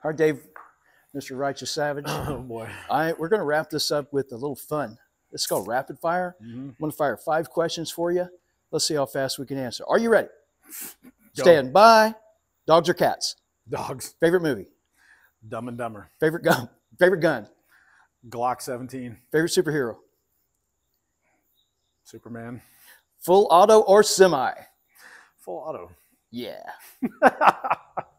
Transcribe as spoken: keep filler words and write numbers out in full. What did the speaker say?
All right, Dave, Mister Righteous Savage. Oh, boy. All right, we're going to wrap this up with a little fun. This is called rapid fire. Mm-hmm. I'm going to fire five questions for you. Let's see how fast we can answer. Are you ready? Go. Stand by. Dogs or cats? Dogs. Favorite movie? Dumb and Dumber. Favorite gun? Favorite gun? Glock seventeen. Favorite superhero? Superman. Full auto or semi? Full auto. Yeah.